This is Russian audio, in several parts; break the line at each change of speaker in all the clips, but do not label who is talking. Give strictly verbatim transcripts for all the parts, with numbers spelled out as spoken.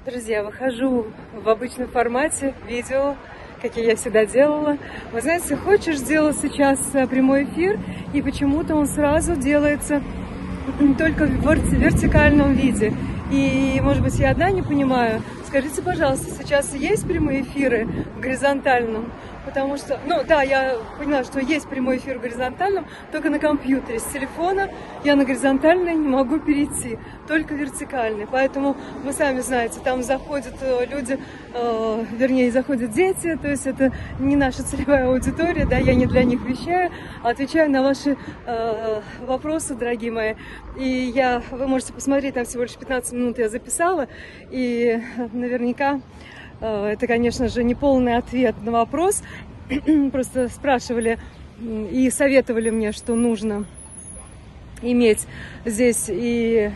Друзья, выхожу в обычном формате видео, какие я всегда делала. Вы знаете, хочешь сделать сейчас прямой эфир, и почему-то он сразу делается только в вертикальном виде. И, может быть, я одна не понимаю. Скажите, пожалуйста, сейчас есть прямые эфиры в горизонтальном? Потому что, ну да, я поняла, что есть прямой эфир в горизонтальном, только на компьютере. С телефона я на горизонтальный не могу перейти, только вертикальный. Поэтому, вы сами знаете, там заходят люди, э, вернее, заходят дети, то есть это не наша целевая аудитория, да, я не для них вещаю, а отвечаю на ваши э, вопросы, дорогие мои. И я, вы можете посмотреть, там всего лишь пятнадцать минут я записала, и наверняка... Это, конечно же, не полный ответ на вопрос. Просто спрашивали и советовали мне, что нужно иметь здесь и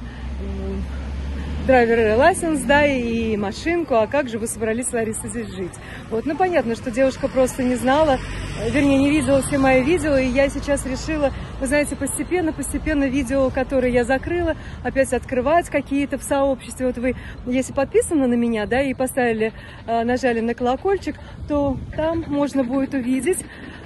драйвер лайсенс, да, и машинку, а как же вы собрались, Лариса, здесь жить? Вот, ну, понятно, что девушка просто не знала, вернее, не видела все мои видео, и я сейчас решила, вы знаете, постепенно, постепенно видео, которые я закрыла, опять открывать какие-то в сообществе. Вот вы, если подписаны на меня, да, и поставили, нажали на колокольчик, то там можно будет увидеть.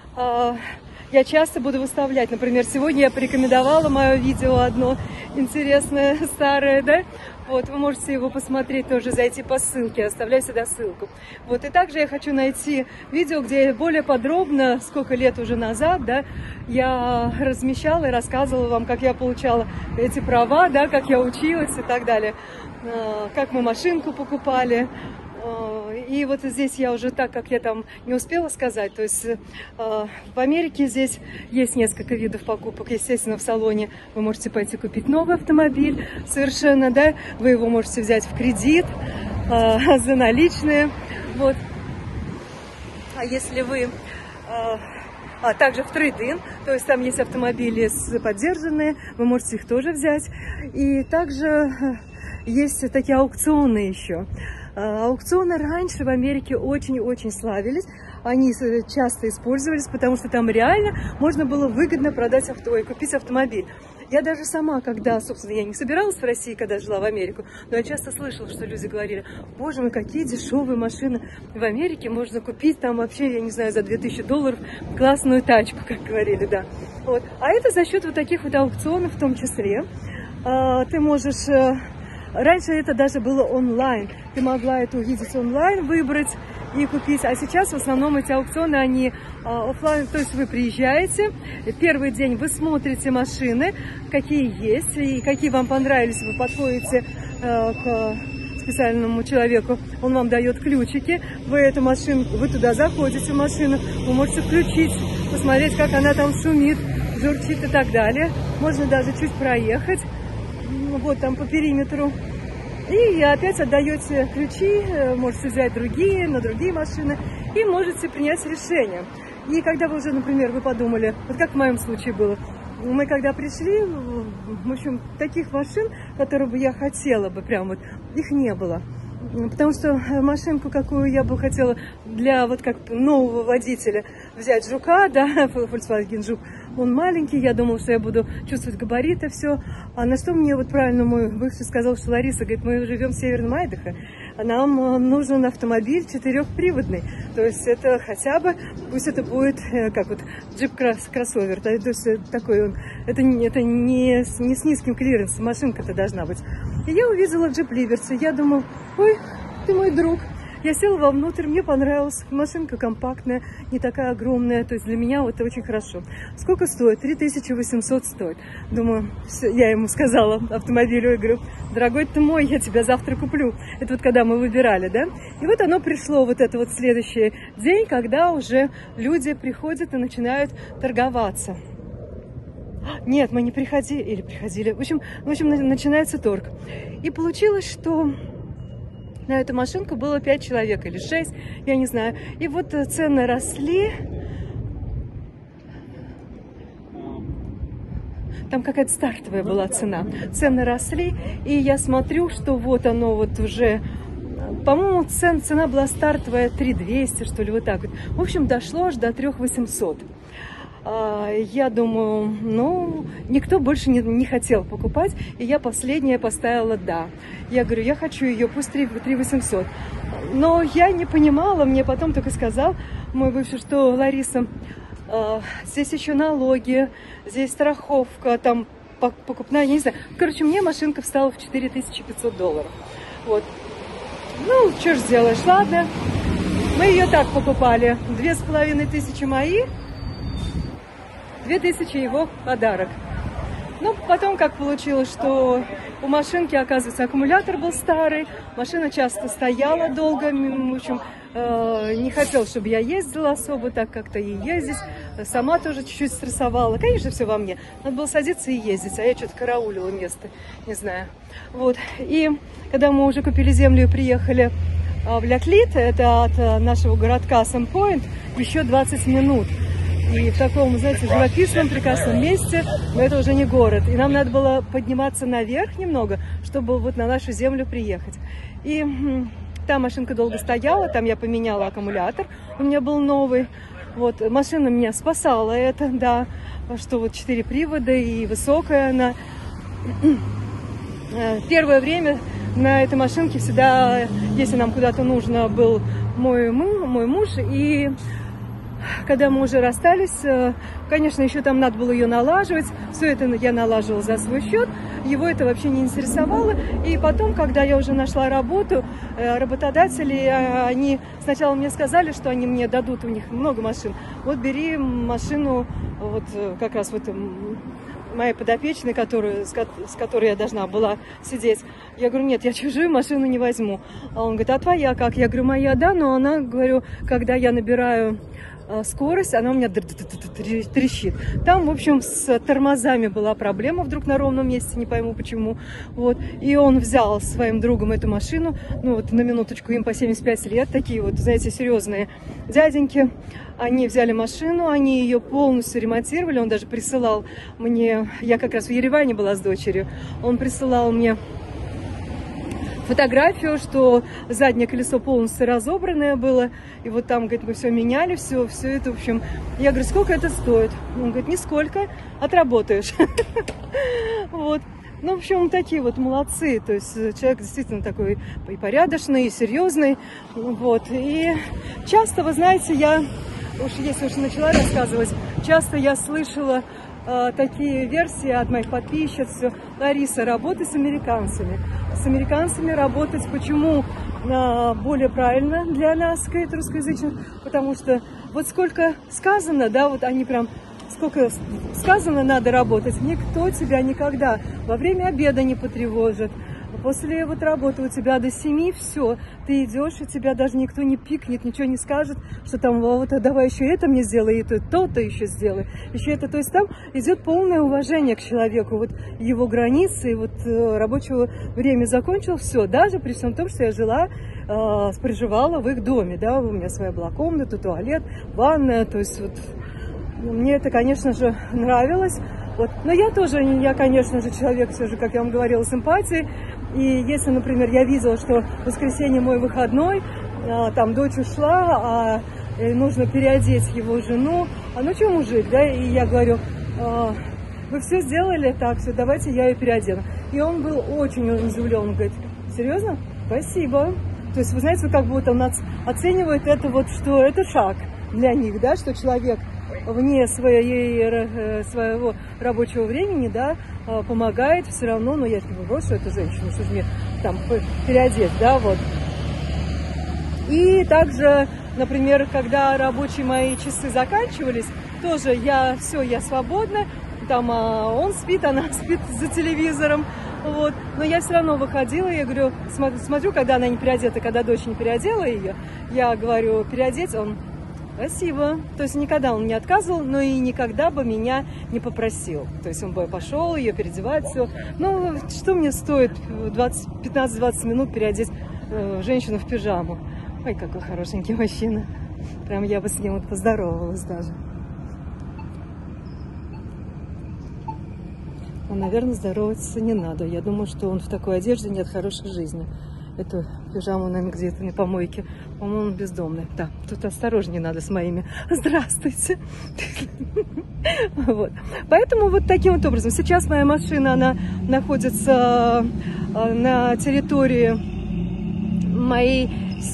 Я часто буду выставлять, например, сегодня я порекомендовала мое видео одно интересное, старое, да, вот, вы можете его посмотреть тоже, зайти по ссылке, оставляю сюда ссылку. Вот, и также я хочу найти видео, где более подробно, сколько лет уже назад, да, я размещала и рассказывала вам, как я получала эти права, да, как я училась и так далее, как мы машинку покупали. И вот здесь я уже, так как я там не успела сказать, то есть э, в Америке здесь есть несколько видов покупок. Естественно, в салоне вы можете пойти купить новый автомобиль совершенно, да, вы его можете взять в кредит, э, за наличные, вот. А если вы... Э, А также в трейд-ин, то есть там есть автомобили поддержанные, вы можете их тоже взять. И также есть такие аукционы еще. Аукционы раньше в Америке очень-очень славились, они часто использовались, потому что там реально можно было выгодно продать авто и купить автомобиль. Я даже сама, когда, собственно, я не собиралась в России, когда жила в Америку, но я часто слышала, что люди говорили: боже мой, какие дешевые машины в Америке, можно купить там вообще, я не знаю, за две тысячи долларов классную тачку, как говорили, да. Вот. А это за счет вот таких вот аукционов в том числе. Ты можешь... Раньше это даже было онлайн. Ты могла это увидеть онлайн, выбрать и купить. А сейчас в основном эти аукционы, они а, офлайн. То есть вы приезжаете, первый день вы смотрите машины, какие есть и какие вам понравились. Вы подходите а, к специальному человеку, он вам дает ключики. Вы эту машину, вы туда заходите в машину, вы можете включить, посмотреть, как она там шумит, журчит и так далее. Можно даже чуть проехать. Вот там по периметру. И опять отдаете ключи, можете взять другие, на другие машины, и можете принять решение. И когда вы уже, например, вы подумали, вот как в моем случае было, мы когда пришли, в общем, таких машин, которые бы я хотела бы, прям вот, их не было. Потому что машинку, какую я бы хотела для вот как нового водителя взять Жука, да, Volkswagen Жук, он маленький, я думала, что я буду чувствовать габариты, все. А на что мне вот правильно мой бывший сказал, что Лариса, говорит, мы живем в Северном Айдахо, а нам нужен автомобиль четырехприводный. То есть это хотя бы, пусть это будет, как вот джип-кроссовер, то есть такой он, это, это не, не с низким клиренсом, машинка-то должна быть. И я увидела джип Liberty, я думаю, ой, ты мой друг. Я села вовнутрь, мне понравилась. Машинка компактная, не такая огромная. То есть для меня вот это очень хорошо. Сколько стоит? три тысячи восемьсот стоит. Думаю, все, я ему сказала, автомобилю, я говорю, дорогой ты мой, я тебя завтра куплю. Это вот когда мы выбирали, да? И вот оно пришло, вот это вот следующий день, когда уже люди приходят и начинают торговаться. Нет, мы не приходили, или приходили. В общем, в общем, начинается торг. И получилось, что... На эту машинку было пять человек или шесть, я не знаю. И вот цены росли. Там какая-то стартовая была цена. Цены росли, и я смотрю, что вот оно вот уже... По-моему, цен, цена была стартовая три тысячи двести, что ли, вот так вот. В общем, дошло аж до три тысячи восемьсот. Я думаю, ну, никто больше не, не хотел покупать, и я последняя поставила «да». Я говорю, я хочу ее, пусть три восемьсот. Но я не понимала, мне потом только сказал мой бывший, что Лариса, э, здесь еще налоги, здесь страховка, там покупная, я не знаю. Короче, мне машинка встала в четыре тысячи пятьсот долларов. Вот. Ну, что ж сделаешь, ладно. Мы ее так покупали. Две с половиной тысячи мои, две тысячи его подарок. Ну, потом как получилось, что у машинки, оказывается, аккумулятор был старый, машина часто стояла долго, в общем, э, не хотел, чтобы я ездила особо, так как-то и ездить, сама тоже чуть-чуть стрессовала. Конечно, все во мне, надо было садиться и ездить, а я что-то караулила место, не знаю. Вот, и когда мы уже купили землю и приехали в Ляклит, это от нашего городка Сэм-Пойнт, еще двадцать минут. И в таком, знаете, живописном, прекрасном месте, но это уже не город. И нам надо было подниматься наверх немного, чтобы вот на нашу землю приехать. И там машинка долго стояла, там я поменяла аккумулятор, у меня был новый. Вот, машина меня спасала, это, да, что вот четыре привода и высокая она. Первое время на этой машинке всегда, если нам куда-то нужно, был мой, мой муж, и когда мы уже расстались, конечно, еще там надо было ее налаживать. Все это я налаживала за свой счет. Его это вообще не интересовало. И потом, когда я уже нашла работу, работодатели, они сначала мне сказали, что они мне дадут, у них много машин. Вот бери машину, вот как раз вот моей подопечной, которую, с которой я должна была сидеть. Я говорю, нет, я чужую машину не возьму. А он говорит, а твоя как? Я говорю, моя, да, но она, говорю, когда я набираю скорость, она у меня трещит. Там, в общем, с тормозами была проблема вдруг на ровном месте, не пойму почему. Вот. И он взял своим другом эту машину, ну вот на минуточку, им по семьдесят пять лет, такие вот, знаете, серьезные дяденьки. Они взяли машину, они ее полностью ремонтировали, он даже присылал мне, я как раз в Ереване была с дочерью, он присылал мне фотографию, что заднее колесо полностью разобранное было, и вот там, говорит, мы все меняли, все, все это, в общем, я говорю, сколько это стоит? Он говорит, нисколько, отработаешь. Вот. Ну, в общем, такие вот молодцы, то есть человек действительно такой и порядочный, и серьезный, вот, и часто, вы знаете, я, уж если уж начала рассказывать, часто я слышала э, такие версии от моих подписчиц, Лариса, работай с американцами, с американцами работать, почему э, более правильно для нас, говорит, русскоязычных, потому что вот сколько сказано, да, вот они прям, сколько сказано, надо работать, никто тебя никогда во время обеда не потревожит. После вот работы у тебя до семи, все, ты идешь, и тебя даже никто не пикнет, ничего не скажет, что там, вот, давай еще это мне сделай, и то-то еще сделай, еще это. То есть там идет полное уважение к человеку, вот его границы, вот рабочего время закончил, все, даже при всем том, что я жила, э, проживала в их доме, да, у меня своя была комната, туалет, ванная, то есть вот мне это, конечно же, нравилось. Вот. Но я тоже, я, конечно же, человек, все же, как я вам говорила, с эмпатией. И если, например, я видела, что в воскресенье мой выходной, а, там дочь ушла, а нужно переодеть его жену, а ну что, мужик, да, и я говорю, а, вы все сделали так, все, давайте я ее переодену. И он был очень удивлен, он говорит, серьезно? Спасибо. То есть, вы знаете, как будто он оценивает это вот, что это шаг для них, да, что человек вне своей, своего рабочего времени, да, помогает все равно, но я же не брошу эту женщину, что же мне там переодеть, да, вот. И также, например, когда рабочие мои часы заканчивались, тоже я, все, я свободна, там а он спит, она спит за телевизором, вот, но я все равно выходила, я говорю, смотрю, смотрю, когда она не переодета, когда дочь не переодела ее, я говорю, переодеть, он, спасибо. То есть никогда он не отказывал, но и никогда бы меня не попросил. То есть он бы пошел ее переодевать, все. Ну, что мне стоит пятнадцать-двадцать минут переодеть э, женщину в пижаму? Ой, какой хорошенький мужчина. Прям я бы с ним вот поздоровалась даже. Но, наверное, здороваться не надо. Я думаю, что он в такой одежде нет хорошей жизни. эту пижаму, наверное, где-то на помойке. По-моему, он бездомный. Да, тут осторожнее надо с моими. Здравствуйте. Вот. Поэтому вот таким вот образом. Сейчас моя машина, она находится на территории моей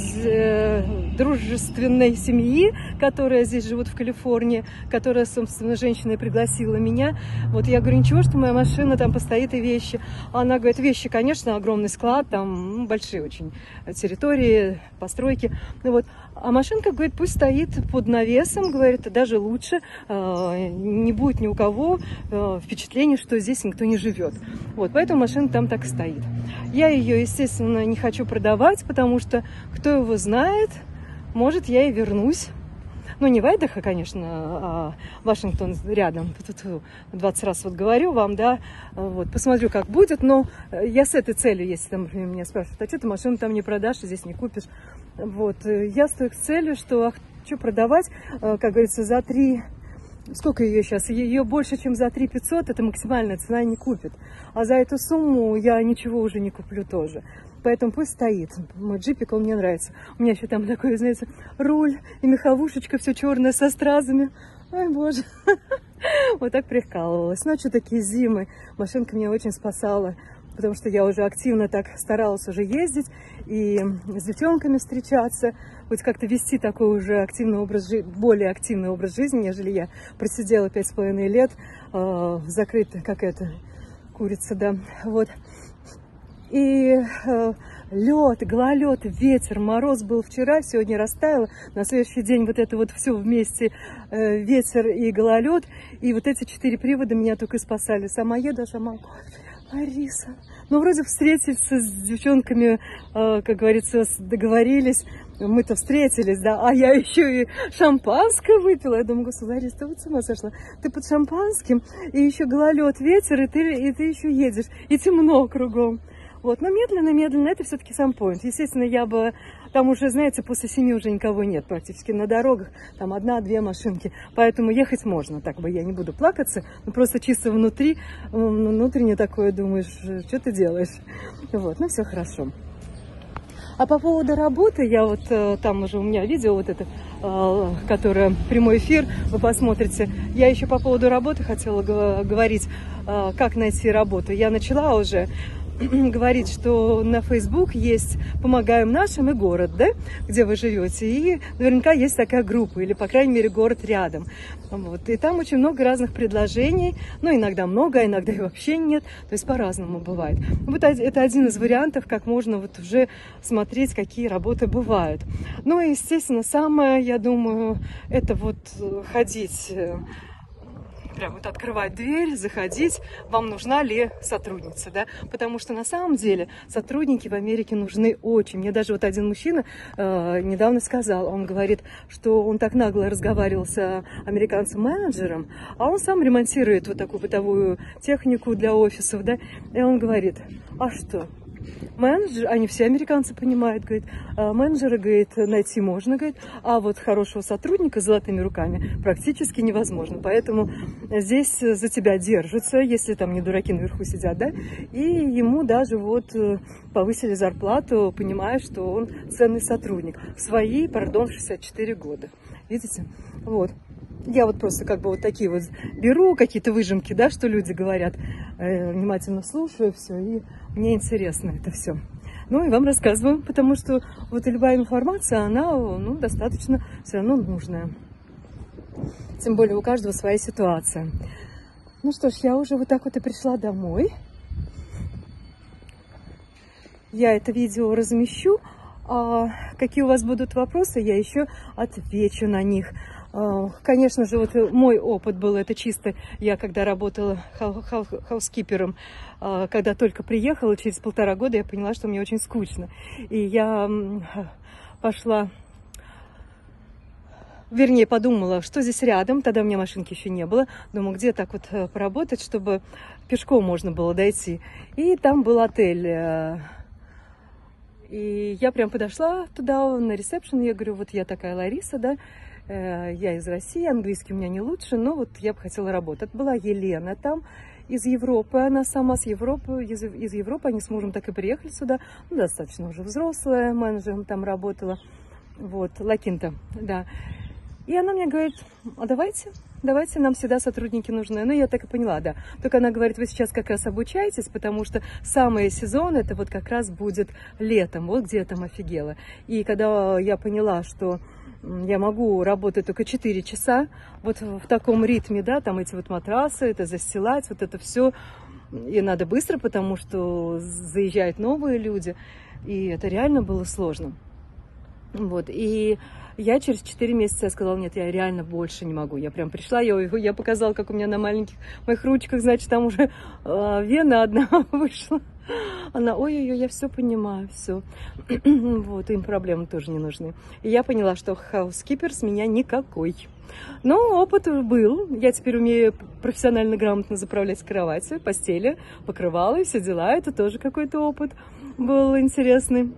дружественной семьи, которая здесь живут в Калифорнии, которая, собственно, женщина и пригласила меня. Вот я говорю, ничего, что моя машина там постоит и вещи. Она говорит, вещи, конечно, огромный склад, там ну, большие очень территории, постройки. Вот. А машинка, говорит, пусть стоит под навесом, говорит, даже лучше, э, не будет ни у кого э, впечатления, что здесь никто не живет. Вот, поэтому машина там так стоит. Я ее, естественно, не хочу продавать, потому что кто его знает, может, я и вернусь. Ну, не в Айдахо, конечно, а Вашингтон рядом. Тут двадцать раз вот говорю вам, да, вот, посмотрю, как будет. Но я с этой целью, если там, например, меня спрашивают, а что ты машину там не продашь, здесь не купишь. Вот, я стою с целью, что хочу продавать, как говорится, за три... Сколько ее сейчас? Ее больше, чем за три пятьсот, это максимальная цена, не купит. А за эту сумму я ничего уже не куплю тоже. Поэтому пусть стоит. Мой джипик, он мне нравится. У меня еще там такой, знаете, руль и меховушечка, все черное со стразами. Ой, боже. Вот так прикалывалась. Ночью такие зимы. Машинка меня очень спасала, потому что я уже активно так старалась уже ездить и с девчонками встречаться, хоть как-то вести такой уже активный образ жизни, более активный образ жизни, нежели я просидела пять с половиной лет э, в закрытой, как это, курица, да, вот. И э, лед, гололед, ветер, мороз был вчера, сегодня растаяло. На следующий день вот это вот все вместе, э, ветер и гололед. И вот эти четыре привода меня только и спасали. Сама еду, а сама, Лариса, ну вроде встретились с девчонками, э, как говорится, договорились. Мы-то встретились, да, а я еще и шампанское выпила. Я думаю, господи, Лариса, ты вот с ума сошла. Ты под шампанским, и еще гололед, ветер, и ты, и ты еще едешь, и темно кругом. Вот, но медленно-медленно это все-таки сам поинт. Естественно, я бы, там уже, знаете, после семи уже никого нет практически на дорогах, там одна-две машинки, поэтому ехать можно, так бы я не буду плакаться, но просто чисто внутри, внутренне такое думаешь, что ты делаешь, вот, ну все хорошо. А по поводу работы, я вот, там уже у меня видео вот это, которое прямой эфир, вы посмотрите, я еще по поводу работы хотела говорить, как найти работу, я начала уже говорить, что на Facebook есть «Помогаем нашим» и «Город», да, где вы живете, и наверняка есть такая группа, или, по крайней мере, «Город рядом». Вот. И там очень много разных предложений, ну, иногда много, а иногда и вообще нет, то есть по-разному бывает. Вот это один из вариантов, как можно вот уже смотреть, какие работы бывают. Ну, и, естественно, самое, я думаю, это вот ходить... Прям вот открывать дверь, заходить, вам нужна ли сотрудница, да, потому что на самом деле сотрудники в Америке нужны очень. Мне даже вот один мужчина э, недавно сказал, он говорит, что он так нагло разговаривал с американцем-менеджером, а он сам ремонтирует вот такую бытовую технику для офисов, да, и он говорит, а что? Менеджер, они все американцы понимают, говорит, менеджера, говорит, найти можно, говорит, а вот хорошего сотрудника с золотыми руками практически невозможно. Поэтому здесь за тебя держатся, если там не дураки наверху сидят, да, и ему даже вот повысили зарплату, понимая, что он ценный сотрудник. В свои, пардон, шестьдесят четыре года. Видите? Вот. Я вот просто как бы вот такие вот беру какие-то выжимки, да, что люди говорят, э, внимательно слушаю все, и мне интересно это все. Ну и вам рассказываю, потому что вот любая информация, она, ну, достаточно все равно нужная. Тем более у каждого своя ситуация. Ну что ж, я уже вот так вот и пришла домой. Я это видео размещу. А какие у вас будут вопросы, я еще отвечу на них. Конечно же, вот мой опыт был, это чисто я когда работала хаускипером, когда только приехала, через полтора года я поняла, что мне очень скучно. И я пошла, вернее, подумала, что здесь рядом, тогда у меня машинки еще не было. Думаю, где так вот поработать, чтобы пешком можно было дойти. И там был отель. И я прям подошла туда, на ресепшн, я говорю, вот я такая Лариса, да, я из России, английский у меня не лучше, но вот я бы хотела работать. Была Елена там, из Европы, она сама с Европы, из, из Европы, они с мужем так и приехали сюда, ну, достаточно уже взрослая, менеджером там работала, вот, Лакинта, да. И она мне говорит, а давайте, давайте, нам всегда сотрудники нужны. Ну, я так и поняла, да. Только она говорит, вы сейчас как раз обучаетесь, потому что самый сезон, это вот как раз будет летом, вот где я там офигела. И когда я поняла, что я могу работать только четыре часа, вот в таком ритме, да, там эти вот матрасы, это застилать, вот это все, и надо быстро, потому что заезжают новые люди, и это реально было сложно. Вот, и я через четыре месяца сказала, нет, я реально больше не могу. Я прям пришла, я, я показала, как у меня на маленьких моих ручках, значит, там уже э, вена одна вышла. Она, ой-ой-ой, я все понимаю, все. Вот, им проблемы тоже не нужны. И я поняла, что хаускипер с меня никакой. Но опыт был. Я теперь умею профессионально грамотно заправлять кровати, постели, покрывала и все дела. Это тоже какой-то опыт был интересный.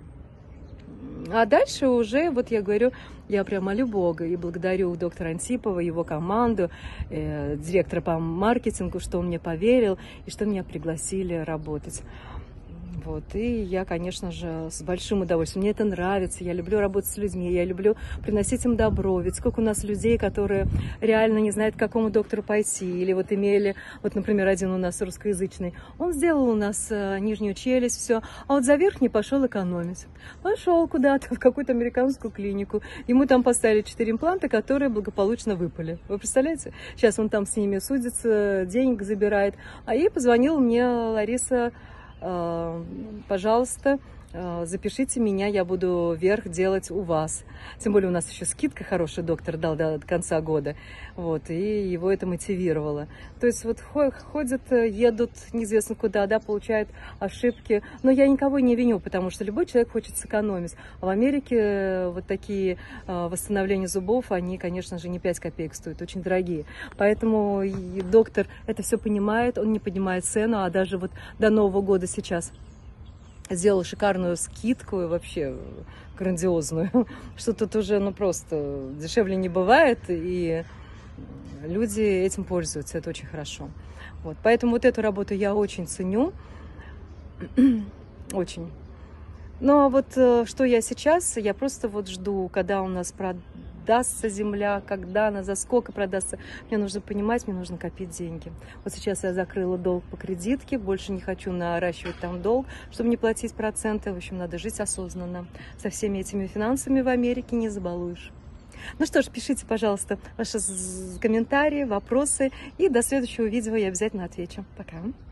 А дальше уже, вот я говорю, я прям молю Бога и благодарю доктора Антипова, его команду, э, директора по маркетингу, что он мне поверил и что меня пригласили работать. Вот. И я, конечно же, с большим удовольствием. Мне это нравится. Я люблю работать с людьми, я люблю приносить им добро. Ведь сколько у нас людей, которые реально не знают, к какому доктору пойти. Или вот имели, вот, например, один у нас русскоязычный. Он сделал у нас э, нижнюю челюсть, все. А вот за верхний пошел экономить. Пошел куда-то в какую-то американскую клинику. Ему там поставили четыре импланта, которые благополучно выпали. Вы представляете? Сейчас он там с ними судится, денег забирает. А ей позвонила мне Лариса: пожалуйста, запишите меня, я буду верх делать у вас. Тем более у нас еще скидка хорошая, доктор дал до конца года. Вот, и его это мотивировало. То есть вот ходят, едут неизвестно куда, да, получают ошибки. Но я никого не виню, потому что любой человек хочет сэкономить. А в Америке вот такие восстановления зубов, они, конечно же, не пять копеек стоят, очень дорогие. Поэтому доктор это все понимает, он не поднимает цену, а даже вот до Нового года сейчас сделал шикарную скидку и вообще грандиозную, что тут уже, ну, просто дешевле не бывает, и люди этим пользуются, это очень хорошо. Вот, поэтому вот эту работу я очень ценю, очень. Но вот что я сейчас, я просто вот жду, когда у нас продастся земля, когда она, за сколько продастся. Мне нужно понимать, мне нужно копить деньги. Вот сейчас я закрыла долг по кредитке, больше не хочу наращивать там долг, чтобы не платить проценты. В общем, надо жить осознанно. Со всеми этими финансами в Америке не забалуешь. Ну что ж, пишите, пожалуйста, ваши комментарии, вопросы, и до следующего видео я обязательно отвечу. Пока.